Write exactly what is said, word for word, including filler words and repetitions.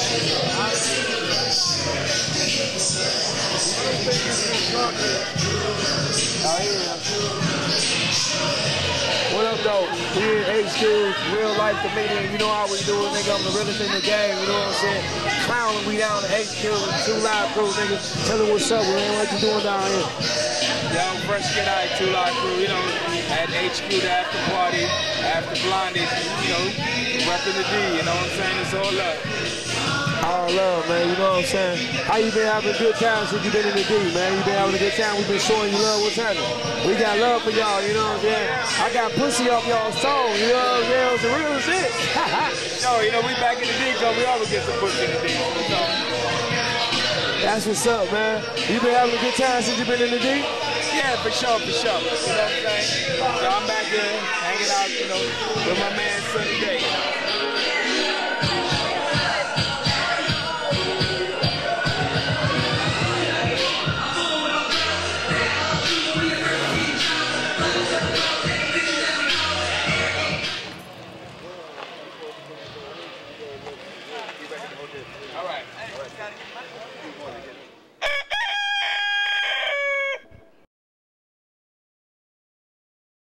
What up, though? We in H Q, real life comedian. You know how we do it, nigga. I'm the realest in the game. You know what I'm saying? Clowning, we down to H Q, two live crew, nigga. Tell them what's up, man. What you doing down here? Yo, fresh get out, two live crew. You know, at H Q, the after party, after blinded. You know, repping the D. You know what I'm saying? It's all up. All love, man. You know what I'm saying? How you been having a good time since you been in the D, man? You been having a good time? We been showing you love. What's happening? We got love for y'all, you know what I'm saying? I got pussy off y'all's song, you know what I'm saying? It's the real shit. Yo, you know, we back in the D, cause we always get some pussy in the D. So. That's what's up, man. You been having a good time since you been in the D? Yeah, for sure, for sure. You know what I'm saying? So I'm back there hanging out, you know, with my man Sunny Day. You know?